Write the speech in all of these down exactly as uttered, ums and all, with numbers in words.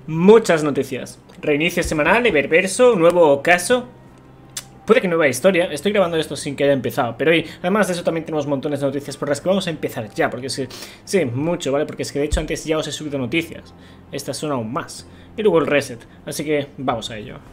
Muchas noticias. Reinicio semanal, Eververso, nuevo caso. Puede que nueva historia. Estoy grabando esto sin que haya empezado. Pero hoy, además de eso, también tenemos montones de noticias por las que vamos a empezar ya. Porque es que, sí, mucho, ¿vale? Porque es que de hecho antes ya os he subido noticias. Estas son aún más. Y luego el reset. Así que vamos a ello.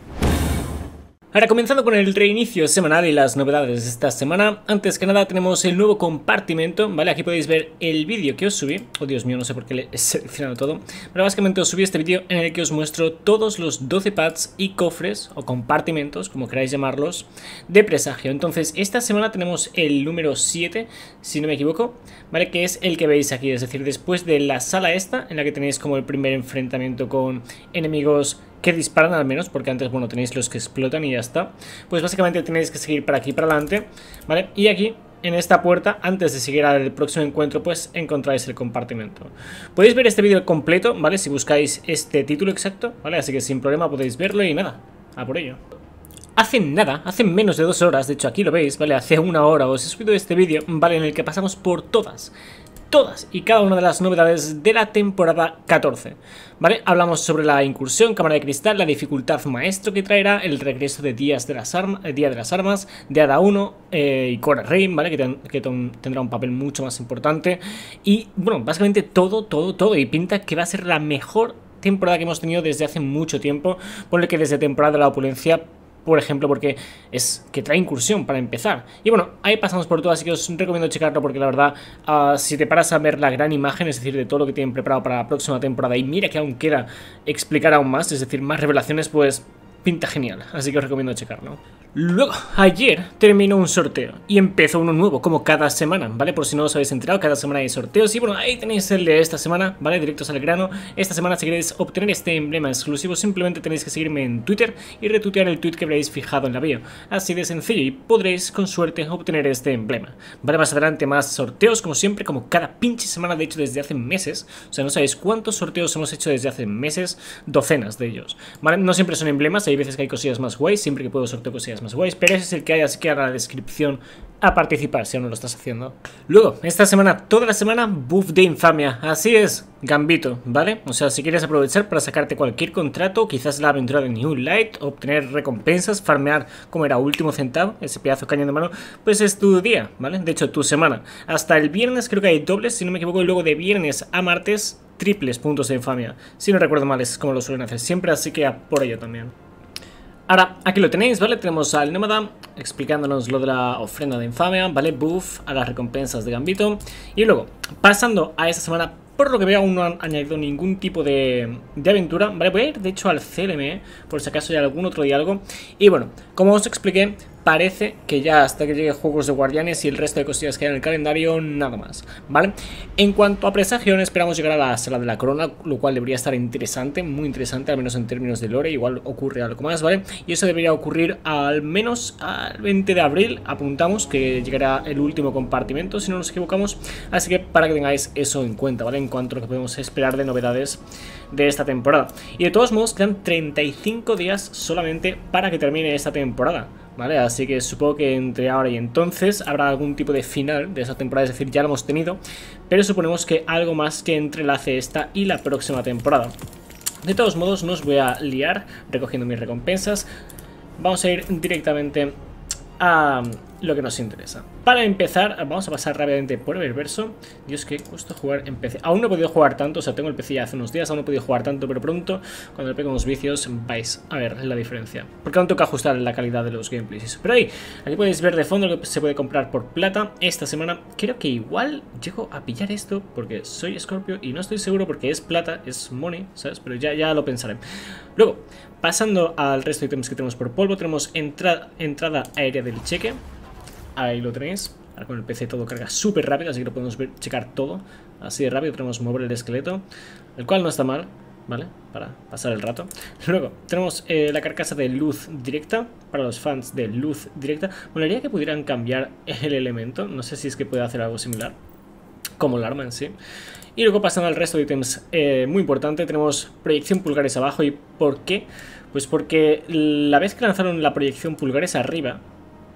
Ahora, comenzando con el reinicio semanal y las novedades de esta semana. Antes que nada tenemos el nuevo compartimento, ¿vale? Aquí podéis ver el vídeo que os subí. Oh, Dios mío, no sé por qué le he seleccionado todo. Pero básicamente os subí este vídeo en el que os muestro todos los doce pads y cofres, o compartimentos, como queráis llamarlos, de presagio. Entonces, esta semana tenemos el número siete, si no me equivoco, ¿vale? Que es el que veis aquí, es decir, después de la sala esta, en la que tenéis como el primer enfrentamiento con enemigos que disparan al menos, porque antes, bueno, tenéis los que explotan y ya está. Pues básicamente tenéis que seguir para aquí, para adelante, ¿vale? Y aquí, en esta puerta, antes de seguir al próximo encuentro, pues encontráis el compartimento. Podéis ver este vídeo completo, ¿vale? Si buscáis este título exacto, ¿vale? Así que sin problema podéis verlo y nada, a por ello. Hace nada, hace menos de dos horas, de hecho aquí lo veis, ¿vale? Hace una hora os he subido este vídeo, ¿vale? En el que pasamos por todas Todas y cada una de las novedades de la temporada catorce, ¿vale? Hablamos sobre la incursión, cámara de cristal, la dificultad maestro que traerá, el regreso de Días de las Armas, eh, Día de las Armas, de Hada uno eh, y Cora Reign, ¿vale? Que, ten, que ten, tendrá un papel mucho más importante. Y, bueno, básicamente todo, todo, todo. Y pinta que va a ser la mejor temporada que hemos tenido desde hace mucho tiempo. Ponle que desde temporada de la opulencia, por ejemplo, porque es que trae incursión para empezar. Y bueno, ahí pasamos por todo, así que os recomiendo checarlo porque la verdad, uh, si te paras a ver la gran imagen, es decir, de todo lo que tienen preparado para la próxima temporada, y mira que aún queda explicar aún más, es decir, más revelaciones, pues pinta genial, así que os recomiendo checarlo. Luego, ayer terminó un sorteo y empezó uno nuevo, como cada semana, ¿vale? Por si no os habéis enterado, cada semana hay sorteos. Y bueno, ahí tenéis el de esta semana, ¿vale? Directos al grano. Esta semana, si queréis obtener este emblema exclusivo, simplemente tenéis que seguirme en Twitter y retuitear el tweet que habréis fijado en la bio. Así de sencillo, y podréis, con suerte, obtener este emblema, ¿vale? Más adelante más sorteos, como siempre, como cada pinche semana, de hecho, desde hace meses. O sea, no sabéis cuántos sorteos hemos hecho desde hace meses, docenas de ellos, ¿vale? No siempre son emblemas, hay veces que hay cosillas más guays, siempre que puedo sorteo cosillas más guays, pero ese es el que hay, así que ahora la descripción a participar si aún no lo estás haciendo. Luego, esta semana, toda la semana, buff de infamia, así es, Gambito, ¿vale? O sea, si quieres aprovechar para sacarte cualquier contrato, quizás la aventura de New Light, obtener recompensas, farmear como era último centavo, ese pedazo de cañón de mano, pues es tu día, ¿vale? De hecho, tu semana. Hasta el viernes creo que hay dobles, si no me equivoco, y luego de viernes a martes, triples puntos de infamia. Si no recuerdo mal, es como lo suelen hacer siempre, así que a por ello también. Ahora, aquí lo tenéis, ¿vale? Tenemos al Nómada explicándonos lo de la ofrenda de infamia, ¿vale? Buff a las recompensas de Gambito. Y luego, pasando a esta semana, por lo que veo aún no han añadido ningún tipo de, de aventura, ¿vale? Voy a ir de hecho al C L M E, por si acaso hay algún otro diálogo. Y bueno, como os expliqué, parece que ya hasta que llegue Juegos de Guardianes y el resto de cosillas que hay en el calendario, nada más, ¿vale? En cuanto a Presagio, esperamos llegar a la Sala de la Corona, lo cual debería estar interesante, muy interesante, al menos en términos de lore, igual ocurre algo más, ¿vale? Y eso debería ocurrir al menos al veinte de abril, apuntamos que llegará el último compartimento, si no nos equivocamos, así que para que tengáis eso en cuenta, ¿vale? En cuanto a lo que podemos esperar de novedades de esta temporada. Y de todos modos, quedan treinta y cinco días solamente para que termine esta temporada, ¿vale? Así que supongo que entre ahora y entonces habrá algún tipo de final de esa temporada, es decir, ya lo hemos tenido, pero suponemos que algo más que entrelace esta y la próxima temporada. De todos modos, no os voy a liar recogiendo mis recompensas, vamos a ir directamente a lo que nos interesa. Para empezar, vamos a pasar rápidamente por Eververso. Dios, que gusto jugar en P C. Aún no he podido jugar tanto, o sea, tengo el P C ya hace unos días, aún no he podido jugar tanto, pero pronto, cuando le pegue unos vicios, vais a ver la diferencia. Porque aún toca ajustar la calidad de los gameplays y eso. Pero ahí, aquí podéis ver de fondo lo que se puede comprar por plata. Esta semana creo que igual llego a pillar esto, porque soy Scorpio y no estoy seguro porque es plata, es money, ¿sabes? Pero ya, ya lo pensaré. Luego, pasando al resto de ítems que tenemos por polvo, tenemos entra entrada aérea del cheque. Ahí lo tenéis. Ahora con el P C todo carga súper rápido, así que lo podemos ver, checar todo así de rápido. Tenemos mover el esqueleto, el cual no está mal, ¿vale? Para pasar el rato. Luego tenemos eh, la carcasa de luz directa, para los fans de luz directa. Molaría que pudieran cambiar el elemento, no sé si es que puede hacer algo similar como el arma en sí. Y luego pasando al resto de ítems, eh, muy importante, tenemos proyección pulgares abajo. ¿Y por qué? Pues porque la vez que lanzaron la proyección pulgares arriba,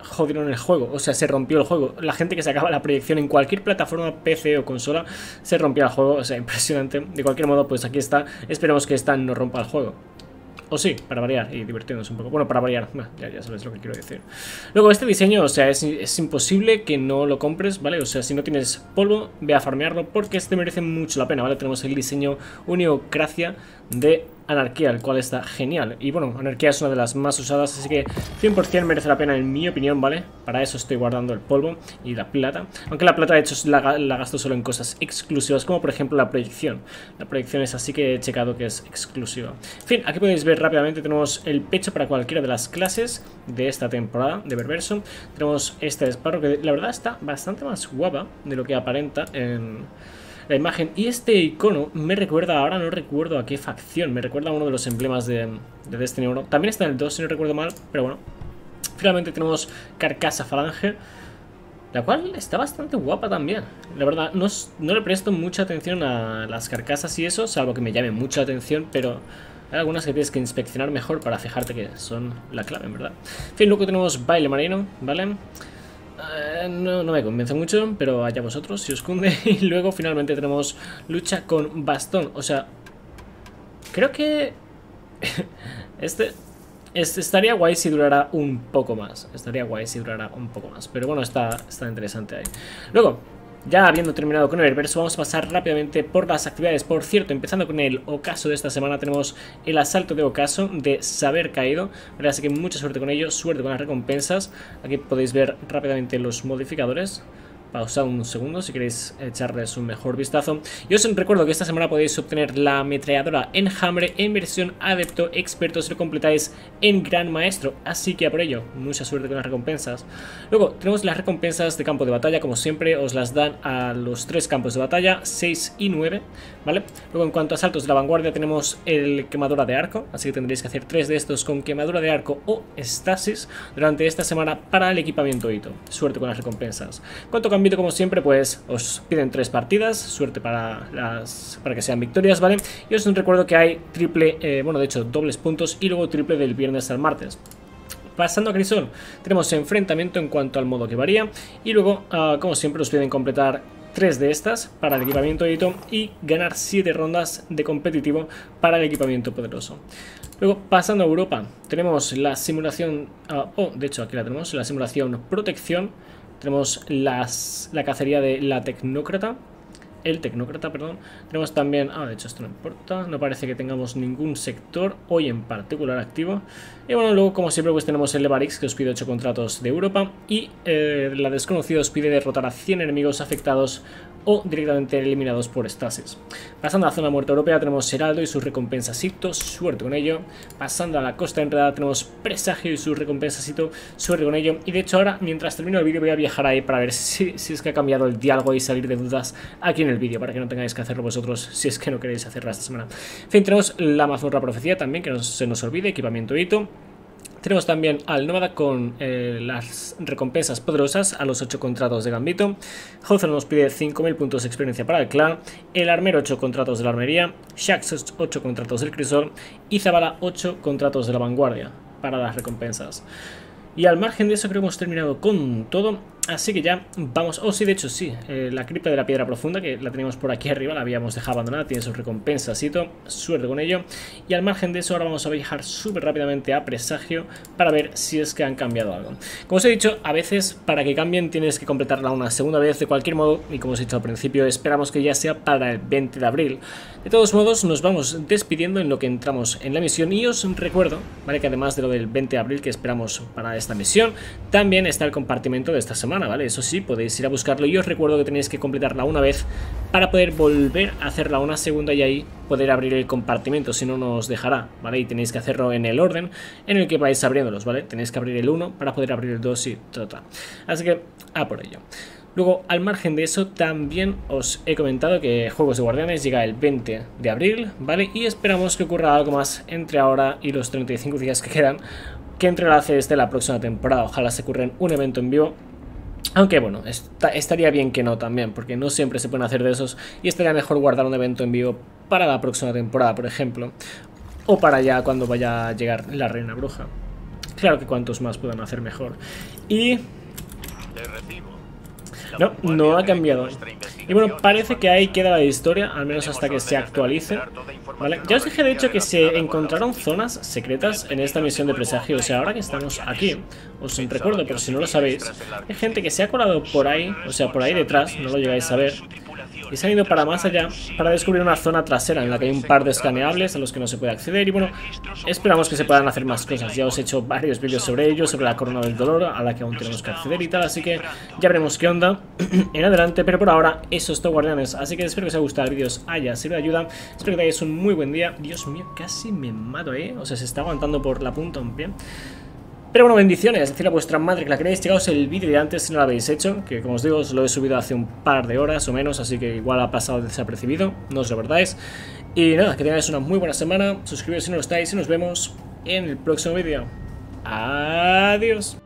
jodieron el juego, o sea, se rompió el juego. La gente que sacaba la proyección en cualquier plataforma, P C o consola, se rompía el juego, o sea, impresionante. De cualquier modo, pues aquí está, esperemos que esta no rompa el juego. O sí, para variar y divertirnos un poco. Bueno, para variar, ya, ya sabes lo que quiero decir. Luego, este diseño, o sea, es, es imposible que no lo compres, ¿vale? O sea, si no tienes polvo, ve a farmearlo porque este merece mucho la pena, ¿vale? Tenemos el diseño Uniocracia de Anarquía, el cual está genial. Y bueno, Anarquía es una de las más usadas, así que cien por cien merece la pena en mi opinión, ¿vale? Para eso estoy guardando el polvo y la plata. Aunque la plata de hecho la, la gasto solo en cosas exclusivas, como por ejemplo la proyección. La proyección es así que he checado que es exclusiva. En fin, aquí podéis ver rápidamente, tenemos el pecho para cualquiera de las clases de esta temporada de Berverso. Tenemos este Sparrow que la verdad está bastante más guapa de lo que aparenta en la imagen. Y este icono me recuerda, ahora no recuerdo a qué facción, me recuerda a uno de los emblemas de, de Destiny uno. También está en el dos si no recuerdo mal, pero bueno. Finalmente tenemos Carcasa Falange, la cual está bastante guapa también. La verdad, no, no le presto mucha atención a las carcasas y eso, salvo que me llame mucha atención, pero hay algunas que tienes que inspeccionar mejor para fijarte que son la clave, en verdad. En fin, luego tenemos Baile Marino, ¿vale? Uh, no, no me convence mucho, pero allá vosotros, si os cunde. Y luego finalmente tenemos Lucha con Bastón. O sea, creo que este, este estaría guay si durara un poco más. Estaría guay si durara un poco más. Pero bueno, está, está interesante ahí. Luego, ya habiendo terminado con el Berverso, vamos a pasar rápidamente por las actividades. Por cierto, empezando con el ocaso de esta semana, tenemos el asalto de ocaso de Saber Caído, ¿vale? Así que mucha suerte con ello, suerte con las recompensas. Aquí podéis ver rápidamente los modificadores. Pausad un segundo si queréis echarles un mejor vistazo. Y os recuerdo que esta semana podéis obtener la ametralladora Enjambre en versión Adepto Experto si lo completáis en Gran Maestro. Así que a por ello, mucha suerte con las recompensas. Luego tenemos las recompensas de campo de batalla, como siempre os las dan a los tres campos de batalla, seis y nueve, ¿vale? Luego en cuanto a saltos de la vanguardia tenemos el quemadura de arco, así que tendréis que hacer tres de estos con quemadura de arco o estasis durante esta semana para el equipamiento hito. Suerte con las recompensas. Cuanto a como siempre, pues os piden tres partidas, suerte para las para que sean victorias, ¿vale? Y os recuerdo que hay triple, eh, bueno, de hecho, dobles puntos y luego triple del viernes al martes. Pasando a Crisol, tenemos enfrentamiento en cuanto al modo que varía. Y luego, uh, como siempre, os piden completar tres de estas para el equipamiento hito y ganar siete rondas de competitivo para el equipamiento poderoso. Luego, pasando a Europa, tenemos la simulación, uh, oh, de hecho aquí la tenemos, la simulación protección. Tenemos las, la cacería de la tecnócrata, el tecnócrata, perdón. Tenemos también, ah, de hecho esto no importa, no parece que tengamos ningún sector hoy en particular activo. Y bueno, luego como siempre pues tenemos el Levarix que os pide ocho contratos de Europa y eh, la desconocida os pide derrotar a cien enemigos afectados o directamente eliminados por estasis. Pasando a la zona muerta europea tenemos Heraldo y sus recompensas hito, suerte con ello. Pasando a la costa enredada tenemos Presagio y sus recompensas hito, suerte con ello. Y de hecho ahora, mientras termino el vídeo, voy a viajar ahí para ver si, si es que ha cambiado el diálogo y salir de dudas aquí en el vídeo, para que no tengáis que hacerlo vosotros si es que no queréis hacerla esta semana. En fin, tenemos la mazmorra profecía también, que no se nos olvide, equipamiento hito. Tenemos también al Nómada con eh, las recompensas poderosas a los ocho contratos de Gambito. Hawthorne nos pide cinco mil puntos de experiencia para el clan. El Armero ocho contratos de la Armería. Shax ocho contratos del Crisol. Y Zabala ocho contratos de la Vanguardia para las recompensas. Y al margen de eso creo que hemos terminado con todo. Así que ya vamos... Oh, sí, de hecho sí. Eh, la cripta de la piedra profunda, que la teníamos por aquí arriba, la habíamos dejado abandonada. Tiene sus recompensas y todo. Suerte con ello. Y al margen de eso ahora vamos a viajar súper rápidamente a Presagio para ver si es que han cambiado algo. Como os he dicho, a veces para que cambien tienes que completarla una segunda vez de cualquier modo. Y como os he dicho al principio, esperamos que ya sea para el veinte de abril. De todos modos, nos vamos despidiendo en lo que entramos en la misión. Y os recuerdo, ¿vale?, que además de lo del veinte de abril que esperamos para esta misión, también está el compartimento de esta semana, ¿vale? Eso sí, podéis ir a buscarlo y os recuerdo que tenéis que completarla una vez para poder volver a hacerla una segunda y ahí poder abrir el compartimento, si no, no os dejará, ¿vale? Y tenéis que hacerlo en el orden en el que vais abriéndolos, ¿vale? Tenéis que abrir el uno para poder abrir el dos y trata. Así que, a por ello. Luego, al margen de eso, también os he comentado que Juegos de Guardianes llega el veinte de abril, ¿vale? Y esperamos que ocurra algo más entre ahora y los treinta y cinco días que quedan, que entrelace este la próxima temporada. Ojalá se ocurra un evento en vivo. Aunque bueno, está, estaría bien que no también, porque no siempre se pueden hacer de esos. Y estaría mejor guardar un evento en vivo para la próxima temporada, por ejemplo. O para ya cuando vaya a llegar la Reina Bruja. En claro que cuantos más puedan hacer mejor. Y... no, no ha cambiado. Y bueno, parece que ahí queda la historia, al menos hasta que se actualice. Vale, ya os dije de hecho que se encontraron zonas secretas en esta misión de presagio. O sea, ahora que estamos aquí, os recuerdo, por si no lo sabéis, hay gente que se ha colado por ahí, o sea, por ahí detrás, no lo llegáis a ver, y se han ido para más allá para descubrir una zona trasera en la que hay un par de escaneables a los que no se puede acceder. Y bueno, esperamos que se puedan hacer más cosas. Ya os he hecho varios vídeos sobre ello, sobre la corona del dolor a la que aún tenemos que acceder y tal, así que ya veremos qué onda en adelante. Pero por ahora eso es todo, guardianes, así que espero que os haya gustado el vídeo, os haya servido de ayuda. Espero que tengáis un muy buen día. Dios mío, casi me mato, eh, o sea, se está aguantando por la punta un pie. Pero bueno, bendiciones, decirle a vuestra madre que la queréis. Llegaos el vídeo de antes si no lo habéis hecho, que como os digo, os lo he subido hace un par de horas o menos, así que igual ha pasado desapercibido, no os lo perdáis. Y nada, que tengáis una muy buena semana, suscribiros si no lo estáis y nos vemos en el próximo vídeo. Adiós.